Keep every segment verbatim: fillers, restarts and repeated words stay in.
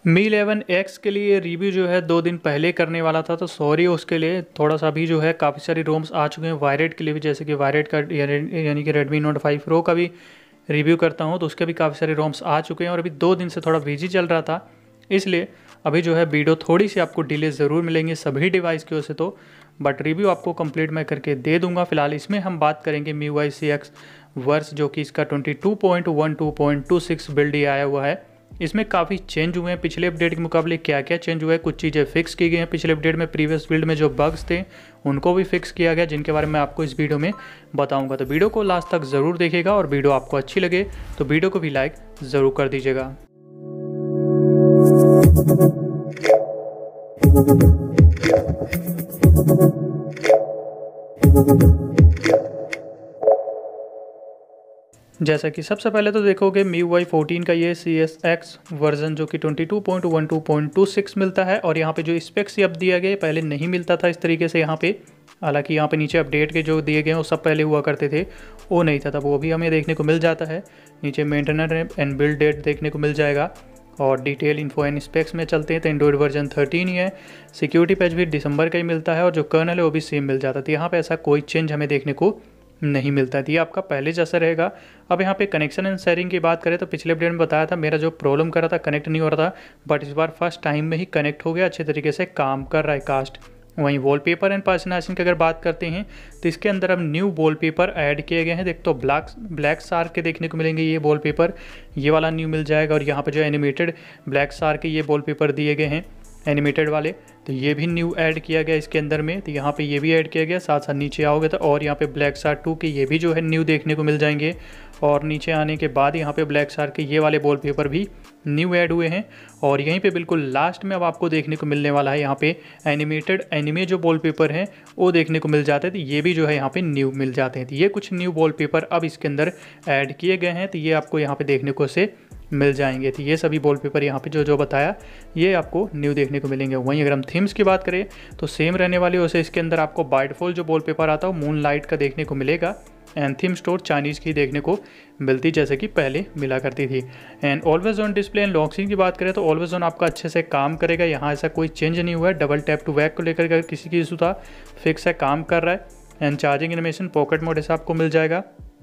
मी eleven x के लिए review जो है दो दिन पहले करने वाला था, तो सॉरी उसके लिए। थोड़ा सा भी जो है काफ़ी सारी रोम्स आ चुके हैं वायरेट के लिए भी, जैसे कि वायरेट का यानी कि रेडमी नोट फाइव प्रो का भी रिव्यू करता हूँ तो उसके भी काफ़ी सारे रोम्स आ चुके हैं। और अभी दो दिन से थोड़ा बिजी चल रहा था, इसलिए अभी जो है वीडियो थोड़ी सी आपको डिले ज़रूर मिलेंगे सभी डिवाइस की ओर से, तो बट रिव्यू आपको कंप्लीट मैं करके दे दूंगा। फिलहाल इसमें हम बात करेंगे Mi Y C X version, जो कि इसका twenty two point one two point two six build ही आया हुआ है। इसमें काफ़ी चेंज हुए हैं पिछले अपडेट के मुकाबले। क्या क्या चेंज हुआ है, कुछ चीज़ें फिक्स की गई हैं पिछले अपडेट में। प्रीवियस बिल्ड में जो बग्स थे उनको भी फिक्स किया गया, जिनके बारे में आपको इस वीडियो में बताऊंगा। तो वीडियो को लास्ट तक ज़रूर देखिएगा, और वीडियो आपको अच्छी लगे तो वीडियो को भी लाइक ज़रूर कर दीजिएगा। जैसा कि सबसे पहले तो देखोगे मी यू आई फोर्टीन का ये सी एस एक्स वर्जन, जो कि twenty two point one two point two six मिलता है। और यहाँ पे जो स्पेक्स अब दिया गया पहले नहीं मिलता था इस तरीके से यहाँ पे। हालांकि यहाँ पे नीचे अपडेट के जो दिए गए हैं वो सब पहले हुआ करते थे, वो नहीं था तब, वो भी हमें देखने को मिल जाता है। नीचे मेंटेनेंस एंड बिल्ड डेट देखने को मिल जाएगा। और डिटेल इन्फो एंड स्पेक्स में चलते हैं तो एंड्रॉइड वर्जन थर्टीन ही है। सिक्योरिटी पैच भी दिसंबर का ही मिलता है, और जो कर्नल है वो भी सेम मिल जाता था। यहाँ पे ऐसा कोई चेंज हमें देखने को नहीं मिलता है, ये आपका पहले जैसा रहेगा। अब यहाँ पे कनेक्शन एंड शेयरिंग की बात करें तो पिछले अपडेट में बताया था मेरा जो प्रॉब्लम कर रहा था, कनेक्ट नहीं हो रहा था, बट इस बार फर्स्ट टाइम में ही कनेक्ट हो गया, अच्छे तरीके से काम कर रहा है कास्ट। वहीं वॉलपेपर एंड पर्सनलाइजेशन की अगर बात करते हैं तो इसके अंदर अब न्यू वॉलपेपर ऐड किए गए हैं। देख तो ब्लैक ब्लैक शार्क के देखने को मिलेंगे ये वॉलपेपर, ये वाला न्यू मिल जाएगा। और यहाँ पे जो एनिमेटेड ब्लैक शार्क के ये वॉलपेपर दिए गए हैं एनिमेटेड वाले, तो ये भी न्यू ऐड किया गया इसके अंदर में। तो यहाँ पे ये भी ऐड किया गया, साथ साथ नीचे आओगे तो और यहाँ पे ब्लैक शार्क टू के ये भी जो है न्यू देखने को मिल जाएंगे। और नीचे आने के बाद यहाँ पे ब्लैक शार्क के ये वाले वॉलपेपर भी न्यू ऐड हुए हैं। और यहीं पे बिल्कुल लास्ट में अब आपको देखने को मिलने वाला है यहाँ पे एनिमेटेड एनिमे जो वॉलपेपर हैं वो देखने को मिल जाते हैं। तो ये भी जो है यहाँ पे न्यू मिल जाते हैं। तो ये कुछ न्यू वॉलपेपर अब इसके अंदर ऐड किए गए हैं, तो ये आपको यहाँ पे देखने को से मिल जाएंगे। तो ये सभी वॉलपेपर यहाँ पे जो जो बताया ये आपको न्यू देखने को मिलेंगे। वहीं अगर हम थीम्स की बात करें तो सेम रहने वाली, वैसे इसके अंदर आपको बाय डिफॉल्ट जो वॉलपेपर आता है वो मून लाइट का देखने को मिलेगा। एंड थीम स्टोर चाइनीज़ की देखने को मिलती जैसे कि पहले मिला करती थी। And always on display and lock screen की बात करें तो ऑलवेज ऑन आपका अच्छे से काम करेगा, यहाँ ऐसा कोई चेंज नहीं हुआ है। डबल टैप टू बैक को लेकर अगर किसी की इशू था, फिक्स है, काम कर रहा है। And charging animation pocket mode ऐसा आपको मिल जाएगा।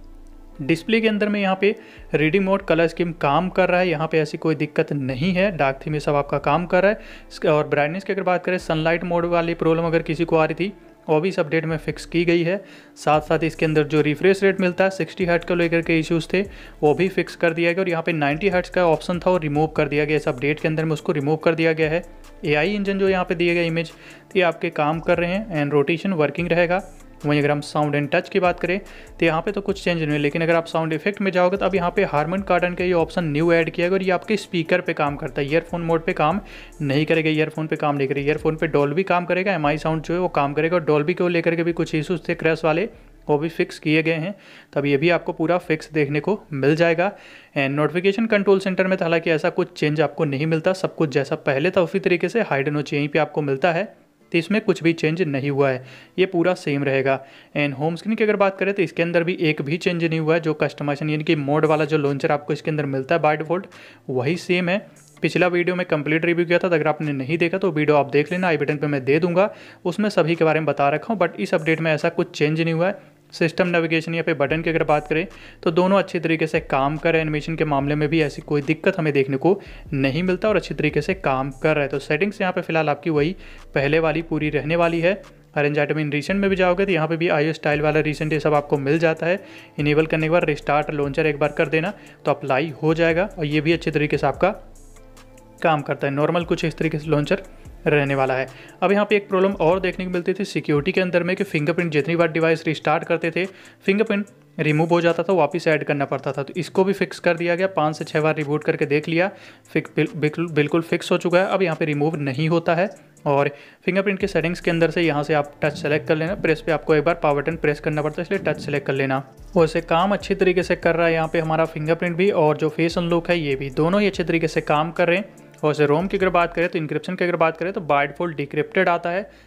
डिस्प्ले के अंदर में यहाँ पे रीडिंग मोड कलर स्कीम काम कर रहा है, यहाँ पे ऐसी कोई दिक्कत नहीं है। डार्क थीम में सब आपका काम कर रहा है। और ब्राइटनेस की अगर बात करें, सनलाइट मोड वाली प्रॉब्लम अगर किसी को आ रही थी वो भी इस अपडेट में फिक्स की गई है। साथ साथ इसके अंदर जो रिफ्रेश रेट मिलता है सिक्सटी हर्ट्ज को लेकर के इश्यूज़ थे वो भी फिक्स कर दिया गया। और यहाँ पे नाइंटी हर्ट्ज का ऑप्शन था वो रिमूव कर दिया गया, इस अपडेट के अंदर में उसको रिमूव कर दिया गया है। एआई इंजन जो यहाँ पे दिए गए इमेज ये आपके काम कर रहे हैं एंड रोटेशन वर्किंग रहेगा। वहीं अगर हम साउंड एंड टच की बात करें तो यहाँ पे तो कुछ चेंज नहीं है, लेकिन अगर आप साउंड इफेक्ट में जाओगे तो अब यहाँ पे हारमन कार्डन का ये ऑप्शन न्यू ऐड किया गया। और ये आपके स्पीकर पे काम करता है, ईयरफोन मोड पे काम नहीं करेगा, ईयरफोन पे काम नहीं करेगा। ईयरफोन पे डॉल्बी काम करेगा, एम आई साउंड जो है वो काम करेगा। और डॉल्बी को लेकर के भी कुछ इशूज़ थे क्रैश वाले, वो भी फिक्स किए गए हैं, तब ये भी आपको पूरा फिक्स देखने को मिल जाएगा। एंड नोटिफिकेशन कंट्रोल सेंटर में हालांकि ऐसा कुछ चेंज आपको नहीं मिलता, सब कुछ जैसा पहले था उसी तरीके से हाइड नोच यहीं पे आपको मिलता है, तो इसमें कुछ भी चेंज नहीं हुआ है, ये पूरा सेम रहेगा। एंड होम स्क्रीन की अगर बात करें तो इसके अंदर भी एक भी चेंज नहीं हुआ है। जो कस्टमाइजेशन यानी कि मोड वाला जो लॉन्चर आपको इसके अंदर मिलता है बाय डिफॉल्ट वही सेम है। पिछला वीडियो में कंप्लीट रिव्यू किया था, तो अगर आपने नहीं देखा तो वीडियो आप देख लेना, आई बटन पे मैं दे दूंगा, उसमें सभी के बारे में बता रखा हूँ। बट इस अपडेट में ऐसा कुछ चेंज नहीं हुआ है। सिस्टम नेविगेशन या पे बटन की अगर बात करें तो दोनों अच्छी तरीके से काम कर रहे हैं। एनिमेशन के मामले में भी ऐसी कोई दिक्कत हमें देखने को नहीं मिलता और अच्छी तरीके से काम कर रहा है। तो सेटिंग्स यहाँ पे फिलहाल आपकी वही पहले वाली पूरी रहने वाली है। अरेंज आइटम इन रिसेंट में भी जाओगे तो यहाँ पे भी आईओ स्टाइल वाला रिसेंट ये सब आपको मिल जाता है। इनेबल करने के बाद रिस्टार्ट लॉन्चर एक बार कर देना तो अप्लाई हो जाएगा, और ये भी अच्छी तरीके से आपका काम करता है। नॉर्मल कुछ इस तरीके से लॉन्चर रहने वाला है। अब यहाँ पे एक प्रॉब्लम और देखने को मिलती थी सिक्योरिटी के अंदर में कि फिंगरप्रिंट जितनी बार डिवाइस रिस्टार्ट करते थे फिंगरप्रिंट रिमूव हो जाता था, वापस ऐड करना पड़ता था। तो इसको भी फिक्स कर दिया गया, पाँच से छः बार रिबूट करके देख लिया, फिक बिल्कुल बिल्कुल फिक्स हो चुका है। अब यहाँ पे रिमूव नहीं होता है। और फिंगरप्रिंट के सेटिंग्स के अंदर से यहाँ से आप टच सेलेक्ट कर लेना, प्रेस पे आपको एक बार पावर बटन प्रेस करना पड़ता है, इसलिए टच सेलेक्ट कर लेना। वैसे काम अच्छी तरीके से कर रहा है यहाँ पे हमारा फिंगरप्रिंट भी, और जो फेस अनलॉक है ये भी, दोनों ही अच्छे तरीके से काम कर रहे हैं। और से रोम की अगर बात करें तो इंक्रिप्शन की अगर बात करें तो बाय डिफॉल्ट डिक्रिप्टेड आता है,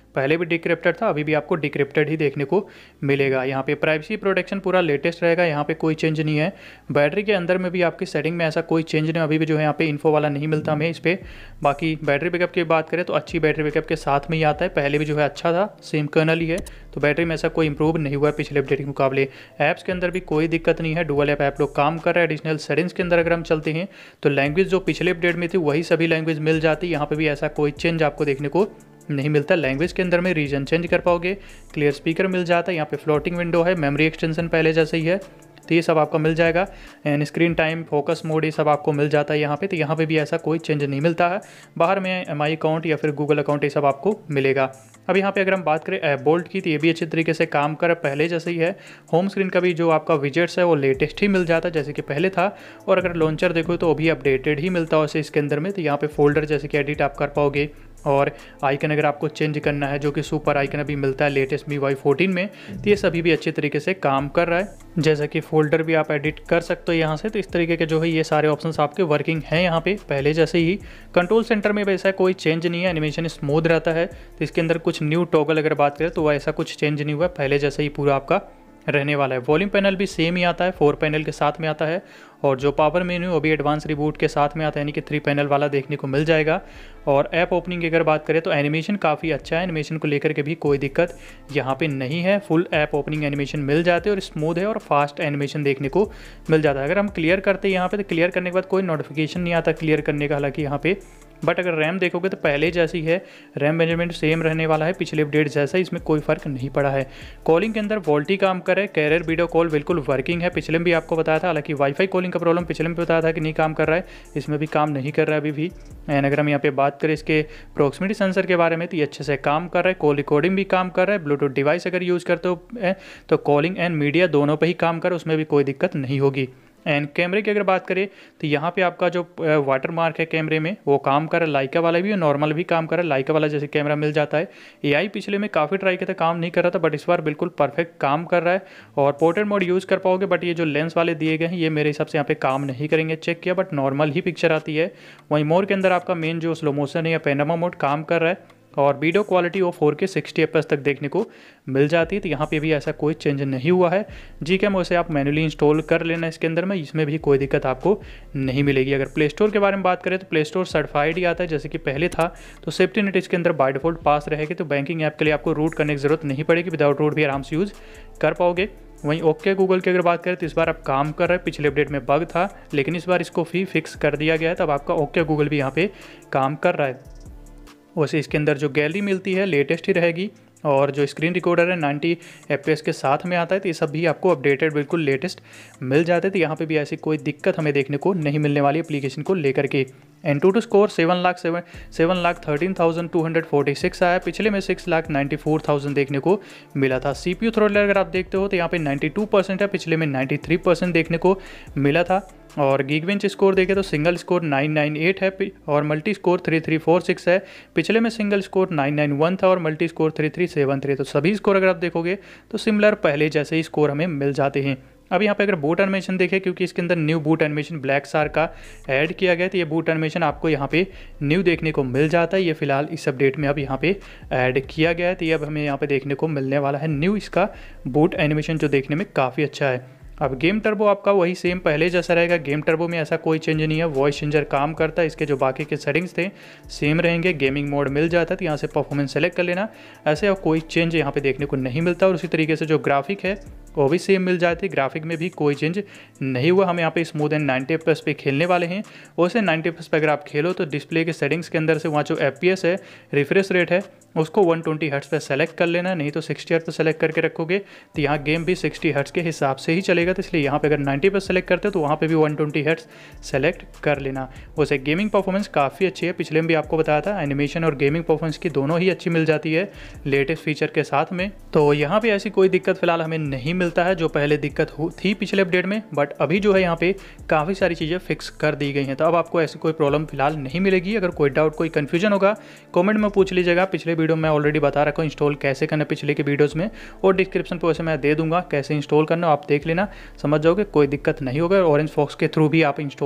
पहले भी डिक्रिप्टेड था, अभी भी आपको डिक्रिप्टेड ही देखने को मिलेगा। यहाँ पे प्राइवेसी प्रोटेक्शन पूरा लेटेस्ट रहेगा, यहाँ पे कोई चेंज नहीं है। बैटरी के अंदर में भी आपकी सेटिंग में ऐसा कोई चेंज नहीं, अभी भी जो है यहाँ पे इन्फो वाला नहीं मिलता हमें इस पर। बाकी बैटरी बैकअप की बात करें तो अच्छी बैटरी बैकअप के साथ में ही आता है, पहले भी जो है अच्छा था, सेम कर्नल ही है, तो बैटरी में ऐसा कोई इंप्रूव नहीं हुआ है पिछले अपडेट के मुकाबले। ऐप्स के अंदर भी कोई दिक्कत नहीं है, डुअल ऐप ऐप लोग काम कर रहा है। एडिशनल सेटिंग्स के अंदर अगर हम चलते हैं तो लैंग्वेज जो पिछले अपडेट में थी वही सभी लैंग्वेज मिल जाती है, यहाँ पे भी ऐसा कोई चेंज आपको देखने को नहीं मिलता। लैंग्वेज के अंदर में रीजन चेंज कर पाओगे, क्लियर स्पीकर मिल जाता है, यहाँ पे फ्लोटिंग विंडो है, मेमोरी एक्सटेंशन पहले जैसे ही है, तो ये सब आपका मिल जाएगा। And screen time, focus mode, ये सब आपको मिल जाता है यहाँ पे, तो यहाँ पे भी ऐसा कोई चेंज नहीं मिलता है। बाहर में एम आई अकाउंट या फिर गूगल अकाउंट ये सब आपको मिलेगा। अब यहाँ पे अगर हम बात करें ऐप बोल्ट की, तो ये भी अच्छे तरीके से काम कर पहले जैसे ही है। होम स्क्रीन का भी जो आपका विजेट्स है वो लेटेस्ट ही मिल जाता है जैसे कि पहले था, और अगर लॉन्चर देखो तो वो भी अपडेटेड ही मिलता है वैसे इसके अंदर में। तो यहाँ पे फोल्डर जैसे कि एडिट आप कर पाओगे, और आइकन अगर आपको चेंज करना है जो कि सुपर आइकन अभी मिलता है लेटेस्ट मी वाई फोर्टीन में, तो ये सभी भी अच्छे तरीके से काम कर रहा है। जैसा कि फोल्डर भी आप एडिट कर सकते हो यहाँ से, तो इस तरीके के जो है ये सारे ऑप्शंस आपके वर्किंग हैं यहाँ पे पहले जैसे ही। कंट्रोल सेंटर में वैसा कोई चेंज नहीं है, एनिमेशन स्मूथ रहता है। तो इसके अंदर कुछ न्यू टॉगल अगर बात करें तो वैसा कुछ चेंज नहीं हुआ, पहले जैसे ही पूरा आपका रहने वाला है। वॉल्यूम पैनल भी सेम ही आता है, फोर पैनल के साथ में आता है, और जो पावर मेन्यू वो भी एडवांस रिबूट के साथ में आता है, यानी कि थ्री पैनल वाला देखने को मिल जाएगा। और ऐप ओपनिंग की अगर बात करें तो एनिमेशन काफ़ी अच्छा है, एनिमेशन को लेकर के भी कोई दिक्कत यहाँ पे नहीं है। फुल ऐप ओपनिंग एनिमेशन मिल जाते हैं और स्मूथ है और फास्ट एनिमेशन देखने को मिल जाता है। अगर हम क्लियर करते हैं यहाँ पे तो क्लियर करने के बाद कोई नोटिफिकेशन नहीं आता क्लियर करने का हालांकि यहाँ पे, बट अगर रैम देखोगे तो पहले जैसी है, रैम मेजरमेंट सेम रहने वाला है पिछले अपडेट जैसा, इसमें कोई फर्क नहीं पड़ा है। कॉलिंग के अंदर वोल्टी काम करे, कैरियर वीडियो कॉल बिल्कुल वर्किंग है, पिछले में भी आपको बताया था। हालांकि वाईफाई कॉलिंग का प्रॉब्लम पिछले में बताया था कि नहीं काम कर रहा है, इसमें भी काम नहीं कर रहा है अभी भी। एंड अगर हम यहाँ पे बात करें इसके प्रॉक्सिमिटी सेंसर के बारे में तो ये अच्छे से काम कर रहा है, कॉल रिकॉर्डिंग भी काम कर रहा है। ब्लूटूथ डिवाइस अगर यूज़ करते हो तो कॉलिंग एंड मीडिया दोनों पे ही काम कर रहा है, उसमें भी कोई दिक्कत नहीं होगी। एंड कैमरे की अगर बात करें तो यहाँ पे आपका जो वाटर मार्क है कैमरे में वो काम कर रहा है, लाइका वाला भी और नॉर्मल भी काम कर रहा है। लाइका वाला जैसे कैमरा मिल जाता है। एआई पिछले में काफ़ी ट्राई किया था, काम नहीं कर रहा था, बट इस बार बिल्कुल परफेक्ट काम कर रहा है। और पोर्ट्रेट मोड यूज़ कर पाओगे, बट ये जो लेंस वाले दिए गए हैं ये मेरे हिसाब से यहाँ पे काम नहीं करेंगे, चेक किया बट नॉर्मल ही पिक्चर आती है। वहीं मोर के अंदर आपका मेन जो स्लो मोशन है या पैनोरमा मोड काम कर रहा है, और वीडियो क्वालिटी वो four K sixty F S तक देखने को मिल जाती है। तो यहाँ पे भी ऐसा कोई चेंज नहीं हुआ है। जी कैम उसे आप मैनुअली इंस्टॉल कर लेना इसके अंदर में, इसमें भी कोई दिक्कत आपको नहीं मिलेगी। अगर प्ले स्टोर के बारे में बात करें तो प्ले स्टोर सर्टिफाइड ही आता है जैसे कि पहले था। तो सेफ्टी नेट इसके अंदर बाय डिफॉल्ट पास रहेगी, तो बैंकिंग ऐप के लिए आपको रूट करने की जरूरत नहीं पड़ेगी, विदाउट रूट भी आराम से यूज़ कर पाओगे। वहीं ओके गूगल की अगर बात करें तो इस बार आप काम कर रहे हैं, पिछले अपडेट में बग था लेकिन इस बार इसको भी फिक्स कर दिया गया है, तब आपका ओके गूगल भी यहाँ पे काम कर रहा है। वैसे इसके अंदर जो गैलरी मिलती है लेटेस्ट ही रहेगी, और जो स्क्रीन रिकॉर्डर है नाइंटी एफ पी एस के साथ में आता है, तो ये सब भी आपको अपडेटेड बिल्कुल लेटेस्ट मिल जाते हैं। तो यहाँ पे भी ऐसी कोई दिक्कत हमें देखने को नहीं मिलने वाली एप्लीकेशन को लेकर के। AnTuTu score seven lakh seven seven lakh thirteen thousand two hundred forty six आया, पिछले में six lakh ninety four thousand देखने को मिला था। सी पी यू थ्रोटल अगर आप देखते हो तो यहाँ पे नाइन्टी टू परसेंट है, पिछले में नाइन्टी थ्री परसेंट देखने को मिला था। और गीगबेंच स्कोर देखें तो single score nine nine eight है और multi score three three four six है, पिछले में single score nine nine one था और multi score three three seven three. तो सभी स्कोर अगर आप देखोगे तो सिमिलर पहले जैसे ही स्कोर हमें मिल जाते हैं। अब यहाँ पे अगर बूट एनिमेशन देखें, क्योंकि इसके अंदर new boot animation black star का ऐड किया गया, तो ये बूट एनिमेशन आपको यहाँ पे न्यू देखने को मिल जाता है। ये फिलहाल इस अपडेट में अब यहाँ पे ऐड किया गया है, तो ये अब हमें यहाँ पे देखने को मिलने वाला है न्यू इसका बूट एनिमेशन, जो देखने में काफ़ी अच्छा है। अब गेम टर्बो आपका वही सेम पहले जैसा रहेगा, गेम टर्बो में ऐसा कोई चेंज नहीं है, वॉइस चेंजर काम करता है, इसके जो बाकी के सेटिंग्स थे सेम रहेंगे। गेमिंग मोड मिल जाता है तो यहाँ से परफॉर्मेंस सेलेक्ट कर लेना, ऐसे और कोई चेंज यहाँ पे देखने को नहीं मिलता। और उसी तरीके से जो ग्राफिक है वो भी सेम मिल जाती है, ग्राफिक में भी कोई चेंज नहीं हुआ। हम यहाँ पे smooth and ninety F P S पे खेलने वाले हैं, वैसे नाइन्टी एफ पी एस पे अगर आप खेलो तो डिस्प्ले के सेटिंग्स के अंदर से वहाँ जो एफ पी एस है, रिफ्रेश रेट है, उसको वन ट्वेंटी हर्ट्ज पे सेलेक्ट कर लेना, नहीं तो सिक्सटी हर्ट्ज पे सेलेक्ट करके रखोगे तो यहाँ गेम भी सिक्सटी हर्ट्ज के हिसाब से ही चलेगा। तो इसलिए यहाँ पे अगर नाइन्टी पे सेलेक्ट करते हो तो वहाँ पे भी वन ट्वेंटी हर्ट्ज सेलेक्ट कर लेना। वैसे गेमिंग परफॉर्मेंस काफ़ी अच्छी है, पिछले में भी आपको बताया था, एनिमेशन और गेमिंग परफॉर्मेंस की दोनों ही अच्छी मिल जाती है लेटेस्ट फीचर के साथ में। तो यहाँ पे ऐसी कोई दिक्कत फिलहाल हमें नहीं मिलता है जो पहले दिक्कत थी पिछले अपडेट में, बट अभी जो है यहाँ पे काफ़ी सारी चीज़ें फिक्स कर दी गई हैं, तो अब आपको ऐसी कोई प्रॉब्लम फिलहाल नहीं मिलेगी। अगर कोई डाउट कोई कन्फ्यूजन होगा कमेंट में पूछ लीजिएगा, पिछले वीडियो में ऑलरेडी बता रखा हूँ इंस्टॉल कैसे करना पिछले के वीडियोज़ में, और डिस्क्रिप्शन पर वैसे मैं दे दूंगा कैसे इंस्टॉल करना, आप देख लेना समझ जाओगे, कोई दिक्कत नहीं होगा। ऑरेंज फॉक्स के थ्रू भी आप इंस्टॉल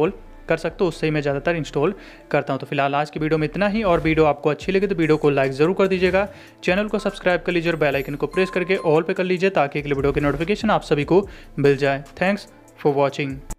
कर सकते हो, उससे ही मैं ज़्यादातर इंस्टॉल करता हूँ। तो फिलहाल आज की वीडियो में इतना ही, और वीडियो आपको अच्छी लगी तो वीडियो को लाइक ज़रूर कर दीजिएगा, चैनल को सब्सक्राइब कर लीजिए और बेल आइकन को प्रेस करके ऑल पे कर लीजिए ताकि अगले वीडियो की नोटिफिकेशन आप सभी को मिल जाए। Thanks for watching.